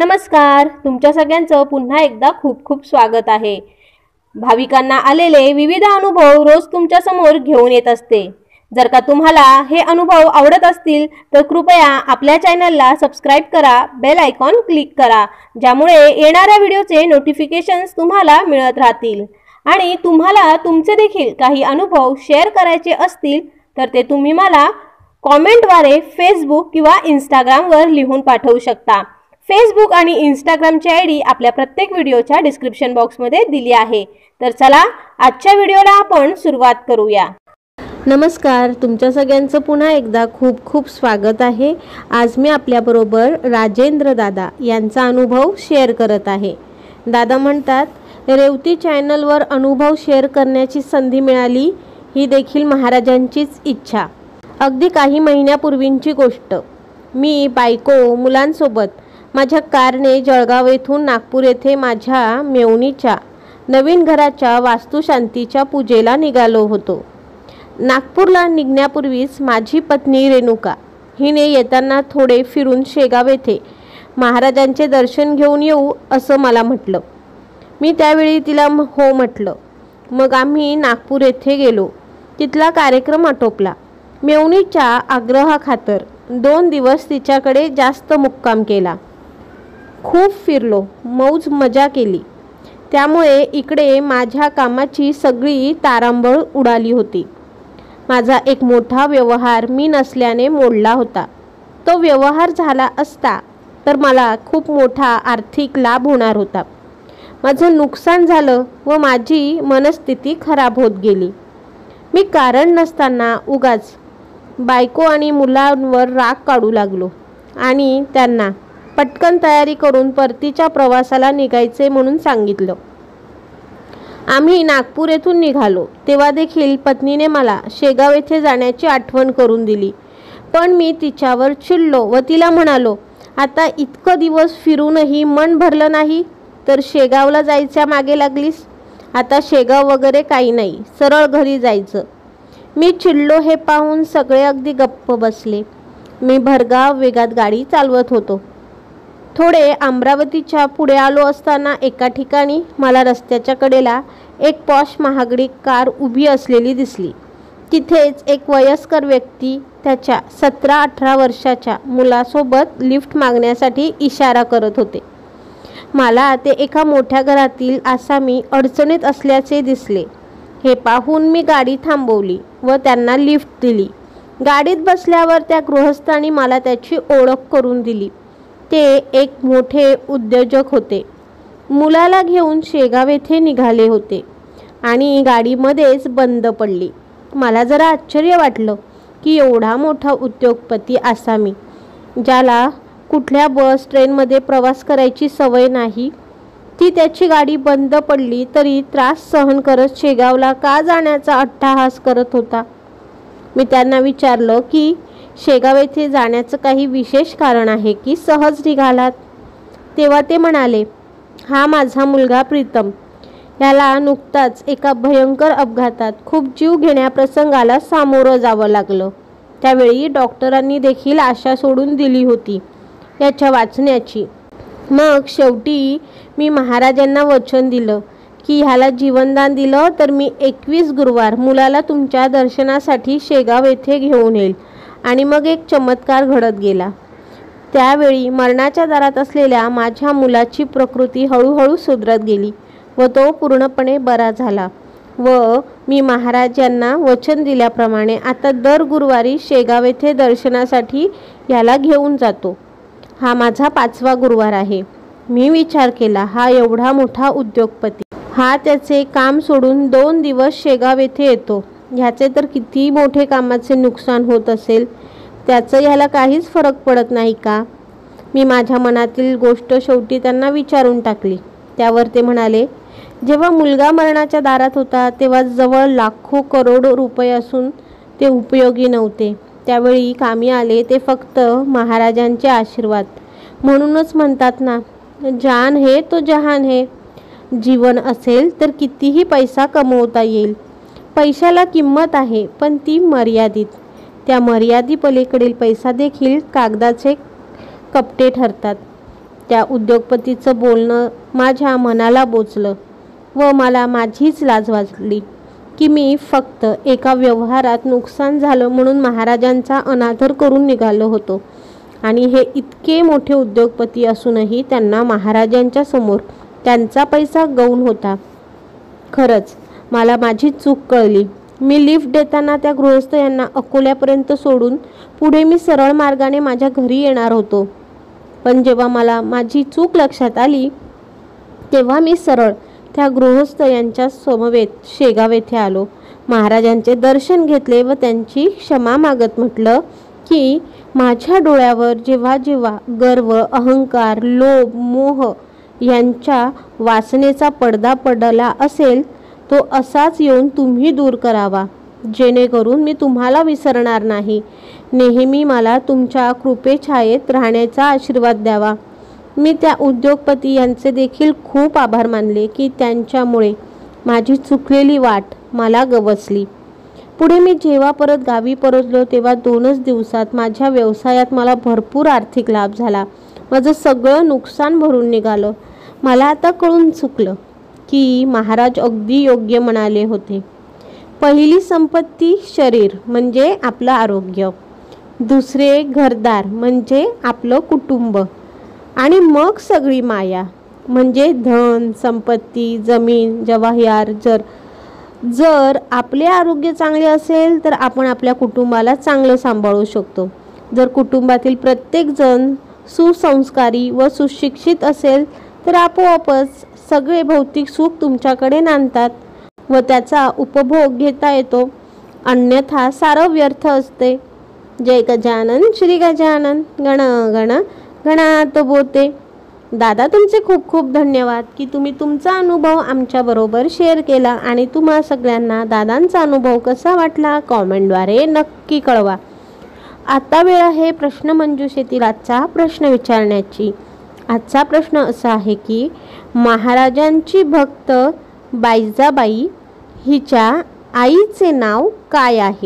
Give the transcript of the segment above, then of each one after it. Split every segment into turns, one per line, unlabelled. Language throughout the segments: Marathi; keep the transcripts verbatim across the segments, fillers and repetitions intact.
नमस्कार, तुमच्या सगळ्यांचं पुन्हा एकदा खूप खूप स्वागत आहे। भाविकांना आलेले विविध अनुभव रोज तुमच्या समोर घेऊन येत असते। जर का तुम्हाला हे अनुभव आवडत असतील तर कृपया आपल्या चॅनलला सबस्क्राइब करा, बेल आयकॉन क्लिक करा, ज्यामुळे येणाऱ्या व्हिडिओचे नोटिफिकेशन्स तुम्हाला मिळत राहतील। आणि तुम्हाला तुमचे देखील काही अनुभव शेअर करायचे असतील तर ते तुम्ही मला कमेंटद्वारे फेसबुक किंवा इंस्टाग्रामवर लिहून पाठवू शकता। फेसबुक आणि इंस्टाग्रामची आयडी आपल्या प्रत्येक व्हिडिओच्या डिस्क्रिप्शन बॉक्समध्ये दिली आहे। तर चला आजच्या व्हिडिओला आपण सुरुवात करूया। नमस्कार, तुमच्या सगळ्यांचं पुन्हा एकदा खूप खूप स्वागत आहे। आज मी आपल्याबरोबर राजेंद्र दादा यांचा अनुभव शेअर करत आहे। दादा म्हणतात, रेवती चॅनलवर अनुभव शेअर करण्याची संधी मिळाली ही देखील महाराजांचीच इच्छा। अगदी काही महिन्यापूर्वींची गोष्ट। मी बायको मुलांसोबत माझ्या कारने जळगाव येथून नागपूर येथे माझ्या मेवणीच्या नवीन घराच्या वास्तुशांतीच्या पूजेला निघालो होतो। नागपूरला निघण्यापूर्वीच माझी पत्नी रेणुका हिने येताना थोडे फिरून शेगाव येथे महाराजांचे दर्शन घेऊन येऊ असं मला म्हटलं। मी त्यावेळी तिला हो म्हटलं। मग आम्ही नागपूर येथे गेलो। तिथला कार्यक्रम आटोपला। मेवणीच्या आग्रहाखातर दोन दिवस तिच्याकडे जास्त मुक्काम केला। खूप फिरलो, मौज मजा केली। त्यामुळे इकडे माझ्या कामाची सगळी तारांबळ उडाली होती। माझा एक मोठा व्यवहार मी नसल्याने मोडला होता। तो व्यवहार झाला असता तर मला खूप मोठा आर्थिक लाभ होणार होता। माझं नुकसान झालं व माझी मनस्थिती खराब होत गेली। मी कारण नसताना उगाच बायको आणि मुलांवर राग काढू लागलो आणि त्यांना पटकन तयारी करून परतीच्या प्रवासाला निघायचे म्हणून सांगितलं। आम्ही नागपूर येथून निघालो तेव्हा देखील पत्नीने मला शेगाव येथे जाण्याची आठवण करून दिली। पण मी तिच्यावर चिडलो व तिला म्हणालो, आता इतकं दिवस फिरूनही मन भरलं नाही तर शेगावला जायच्या मागे लागलीस। आता शेगाव वगैरे काही नाही, सरळ घरी जायचं। मी चिडलो हे पाहून सगळे अगदी गप्प बसले। मी भरधाव वेगात गाडी चालवत होतो। थोडे अमरावतीच्या पुढे आलो असताना एका ठिकाणी मला रस्त्याच्या कडेला एक पॉश महागडी कार उभी असलेली दिसली। तिथेच एक वयस्कर व्यक्ती त्याच्या सतरा अठरा वर्षाच्या मुलासोबत लिफ्ट मागण्यासाठी इशारा करत होते। मला ते एका मोठ्या घरातील आसामी अडचणीत असल्याचे दिसले। हे पाहून मी गाडी थांबवली व त्यांना लिफ्ट दिली। गाडीत बसल्यावर त्या गृहस्थांनी मला त्याची ओळख करून दिली। ते एक मोठे उद्योजक होते। मुलाला घेऊन शेगाव येथे निघाले होते आणि गाडीमध्येच बंद पडली। मला जरा आश्चर्य वाटलं की एवढा मोठा उद्योगपती आसामी, ज्याला कुठल्या बस ट्रेनमध्ये प्रवास करायची सवय नाही, ती त्याची गाडी बंद पडली तरी त्रास सहन करत शेगावला का जाण्याचा अट्टहास करत होता। मी त्यांना विचारलं की शेगाव येथे जाण्याचं काही विशेष कारण आहे की सहज निघालात। तेव्हा ते म्हणाले, हा माझा मुलगा प्रीतम, याला नुकताच एका भयंकर अपघातात खूप जीव घेण्या प्रसंगाला सामोरं जावं लागलं। त्यावेळी डॉक्टरांनी देखील आशा सोडून दिली होती याच्या वाचण्याची। मग शेवटी मी महाराजांना वचन दिलं की ह्याला जीवनदान दिलं तर मी एकवीस गुरुवार मुलाला तुमच्या दर्शनासाठी शेगाव येथे घेऊन येईल। आणि मग एक चमत्कार घडत गेला। त्यावेळी मरणाच्या दारात असलेल्या माझ्या मुलाची प्रकृती हळूहळू सुधरत गेली व तो पूर्णपणे बरा झाला व मी महाराजांना वचन दिल्याप्रमाणे आता दर गुरुवारी शेगाव येथे दर्शनासाठी याला घेऊन जातो। हा माझा पाचवा गुरुवार आहे। मी विचार केला, हा एवढा मोठा उद्योगपती, हा त्याचे काम सोडून दोन दिवस शेगाव येथे येतो, ह्याचे तर किती मोठे कामाचे नुकसान होत असेल, त्याचं ह्याला काहीच फरक पडत नाही का? मी माझ्या मनातील गोष्ट शेवटी त्यांना विचारून टाकली। त्यावर ते म्हणाले, जेव्हा मुलगा मरणाच्या दारात होता तेव्हा जवळ लाखो करोड रुपये असून ते उपयोगी नव्हते। त्यावेळी कामी आले ते फक्त महाराजांचे आशीर्वाद। म्हणूनच म्हणतात ना, जान है तो जहान है। जीवन असेल तर कितीही पैसा कमवता येईल। पैशाला किंमत आहे पण ती मर्यादित। त्या मर्यादी पलीकडील पैसा देखील कागदाचे कपटे ठरतात। त्या उद्योगपतीचं बोलणं माझ्या मनाला बोचलं व मला माझीच लाज वाटली की मी फक्त एका व्यवहारात नुकसान झालं म्हणून महाराजांचा अनादर करून निघालो होतो आणि हे इतके मोठे उद्योगपती असूनही त्यांना महाराजांच्या समोर त्यांचा पैसा गौण होता. खरंच मला माझी चूक कळली. मी लिफ्ट देताना त्या गृहस्थ यांना अकोल्यापर्यंत सोडून पुढे मी सरळ मार्गाने माझ्या घरी येणार होतो. पण जेव्हा मला माझी चूक लक्षात आली तेव्हा मी सरळ त्या गृहस्थ यांच्या समवेत शेगाव येथे आलो. महाराजांचे दर्शन घेतले व त्यांची क्षमा मागत म्हटलं की माझ्या डोळ्यावर जेव्हा जेव्हा गर्व, अहंकार, लोभ, मोह यांच्या वासनेचा पडदा पडला असेल तो असाच येऊन तुम्ही दूर करावा, जेणेकरून मी तुम्हाला विसरणार नाही. नेहमी मला तुमच्या कृपेछायेत राहण्याचा आशीर्वाद द्यावा. मी त्या उद्योगपती यांचे देखील खूप आभार मानले की त्यांच्यामुळे माझी चुकलेली वाट मला गवसली. पुढे मी जेव्हा परत गावी परतलो तेव्हा दोनच दिवसात माझ्या व्यवसायात मला भरपूर आर्थिक लाभ झाला. माझं सगळं नुकसान भरून निघालं. मला आता कळून चुकलं की महाराज अगदी योग्य म्हणाले होते. पहिली संपत्ती शरीर म्हणजे आपलं आरोग्य, दुसरे घरदार म्हणजे आपलं कुटुंब आणि मग सगळी माया म्हणजे धन, संपत्ती, जमीन, जवाहर. जर जर आपले आरोग्य चांगले असेल तर आपण आपल्या कुटुंबाला चांगलं सांभाळू शकतो. जर कुटुंबातील प्रत्येकजण सुसंस्कारी व सुशिक्षित असेल तर आपोआपच सगळे भौतिक सुख तुमच्याकडे नांदतात व त्याचा उपभोग घेता येतो. अन्यथा सारं व्यर्थ असते. जय गजानन श्री गजानन गण गण गणात बोते. दादा तुमचे खूप खूप धन्यवाद की तुम्ही तुमचा अनुभव आमच्याबरोबर शेअर केला आणि तुम्हा सगळ्यांना दादांचा अनुभव कसा वाटला कॉमेंटद्वारे नक्की कळवा. आता वेळ आहे प्रश्नमंजुषेतील आजचा प्रश्न विचारण्याची. आजचा प्रश्न असा आहे की महाराजांची भक्त बायजाबाई हिच्या आईचे नाव काय आहे?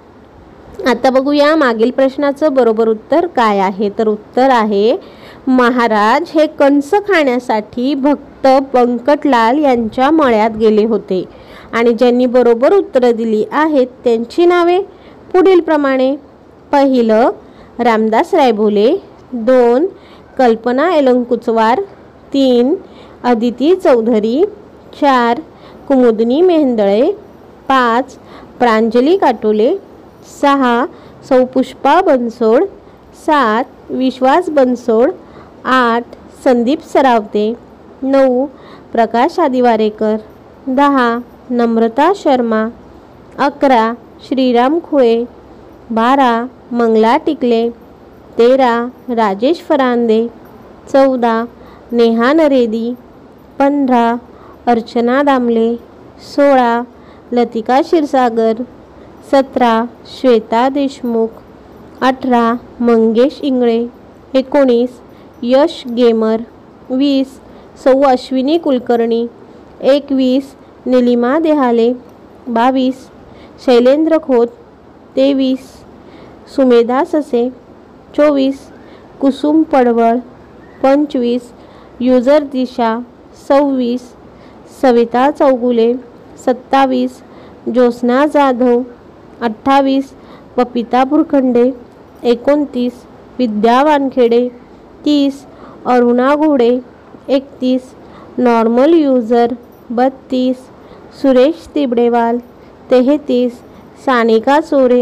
आता बघूया मागील प्रश्नाचं बरोबर उत्तर काय आहे. तर उत्तर आहे महाराज हे कंस खाण्यासाठी भक्त बंकटलाल यांच्या मळ्यात गेले होते. आणि ज्यांनी बरोबर उत्तरं दिली आहेत त्यांची नावे पुढील प्रमाणे. पहिलं रामदास रायभोले, दोन कल्पना एलंकुचवार, तीन अदिती चौधरी, चार कुमुदनी मेहेंदळे, पाच प्रांजली काटोले, सहा सौ पुष्पा बनसोड, सात विश्वास बनसोड, आठ संदीप सरावते, नऊ प्रकाश आदिवारेकर, दहा नम्रता शर्मा, अकरा श्रीराम खुळे, बारा मंगला टिकले, तेरा राजेश फरांदे, चौदा नेहा नरेदी, पंधरा अर्चना दामले, सोळा लतिका क्षीरसागर, सतरा श्वेता देशमुख, अठरा मंगेश इंगळे, एकोणीस यश गेमर, वीस सौ अश्विनी कुलकर्णी, एकवीस निलिमा देहाले, बावीस शैलेंद्र खोत, तेवीस सुमेधा ससे, चोवीस कुसुम पडवळ, पंचवीस युजर दिशा, सव्वीस सविता चौगुले, सत्तावीस ज्योत्स्ना जाधव, अठ्ठावीस पपिता बुरखंडे, एकोणतीस विद्या वानखेडे, तीस अरुणा घोडे, एकतीस नॉर्मल युजर, बत्तीस सुरेश तिबडेवाल, तेहतीस सानिका चोरे,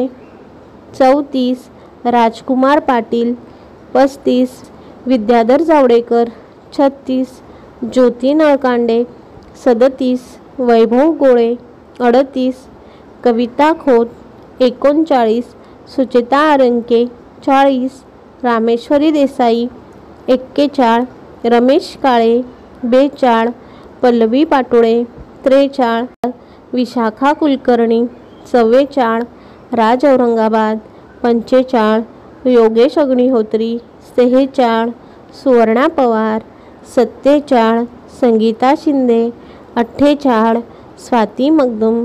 चौतीस राजकुमार पाटील, पस्तीस विद्याधर जावडेकर, छत्तीस ज्योती नळकांडे, सदतीस वैभव गोळे, अडतीस कविता खोत, एकोणचाळीस सुचेता आरंके, चाळीस रामेश्वरी देसाई, एक्केचाळ रमेश काळे, बेचाळ पल्लवी पाटोळे, त्रेचाळ विशाखा कुलकर्णी, चव्वेचाळ राज औरंगाबाद, पंचेचाळ योगेश अग्निहोत्री, सेहेचाळ सुवर्णा पवार, सत्तेचाळ संगीता शिंदे, अठ्ठेचाळ स्वाती मगदुम,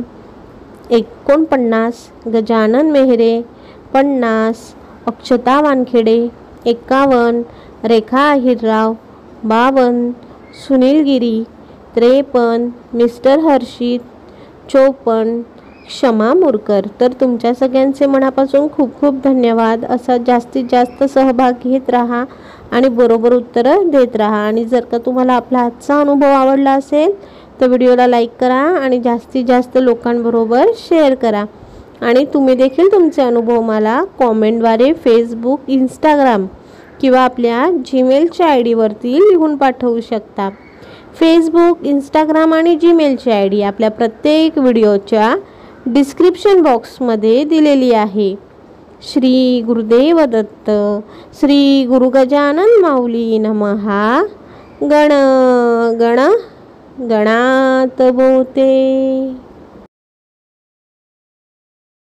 एकोणपन्नास गजानन मेहरे, पन्नास अक्षता वानखेडे, एक्कावन्न रेखा अहिरराव, बावन, सुनील गिरी त्रेपन्न, मिस्टर हर्षित चोपन्न, क्षमा मुरकर। तर तुमच्या सगळ्यांचे मनापासून खूप खूप धन्यवाद। असा जास्तीत जास्त सहभाग घेत राहा आणि बरोबर उत्तरं देत राहा। आणि जर का तुम्हाला आपला आजचा अनुभव आवडला असेल तर व्हिडिओला लाईक करा आणि जास्तीत जास्त लोकांबरोबर शेअर करा। आणि तुम्ही देखील तुमचे अनुभव मला कॉमेंटद्वारे फेसबुक, इंस्टाग्राम किंवा आपल्या जीमेलच्या आय डीवरती लिहून पाठवू शकता। फेसबुक, इंस्टाग्राम आणि जीमेलची आय डी आपल्या प्रत्येक व्हिडिओच्या डिस्क्रिप्शन बॉक्समध्ये दिलेली आहे। श्री गुरुदेव दत्त। श्री गुरु गजानन माऊली नमहा। गण गण गणात बोते।